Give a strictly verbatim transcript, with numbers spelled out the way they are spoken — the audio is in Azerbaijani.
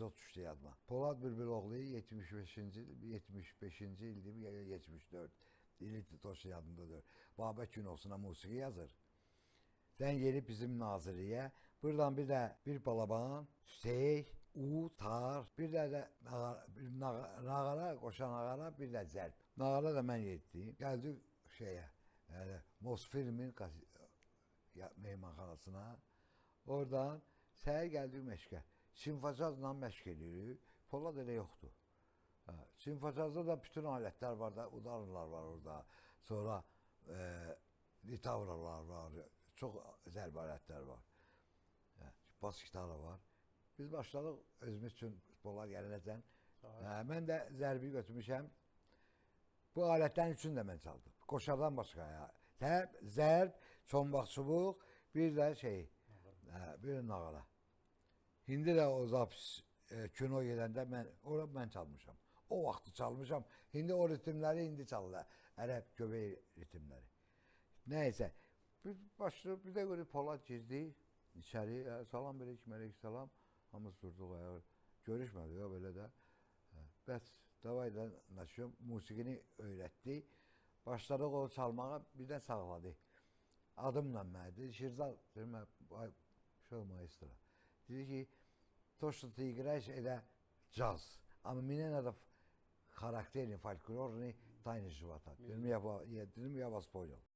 o düşdü yadıma. Polad Bülbüloğlu yetmiş beşinci yetmiş beşinci ildi mi? yetmiş dörd. İli toşu yadımdadır. Babək Günosuna musiqi yazır. Dən gelip bizim Nazırıya. Buradan bir de bir balaban, Hüsey, U, Tar, bir de de nağara, bir nağara, koşan nağara, bir de zərb. Nağara da mən yetdim. Geldik şeye, yani Mosfilmin meymanxanasına. Oradan səhər gəldik məşqə. Sinfacazla məşq edirik. Polad elə yoxdur. Sinfacazda da bütün aletler var da, udarlar var orada. Sonra e, litavralar var. Çok zərb alətlər var. Bas gitarı var. Biz başladıq özümüz üçün Polad gələnəcən. Mən də zərbi götürmüşəm. Bu alətlərin üçün də mən çaldım. Qoşardan başqa ya. Zərb, zərb, çombaq çubuq, bir də şey, hə, bir də nağara. İndi də o zapis e, kino gedəndə mən, orada mən çalmışam. O vaxtı çalmışam. İndi o ritimləri indi çalırlar. Ərəb göbək ritimləri. Nəysə, bir başlayıb bir də görə Polad girdi içəri. Salam aleyküm, aleyküm salam. Hamımız durduq ayağa. Görüşmədik ya belə də. Bəs davay da naşıyor, musiqini öyrətdi. Başladıq o çalmağa, birdən sağladı. Adımla mənə dedi, Şirzad, dedim, ay, şöyle maestro. Dedi ki, то, что ты играешь, это джаз. А мне надо характерный, фольклорный, тайны живота. Dedim, ya, dedim, ya вас понял.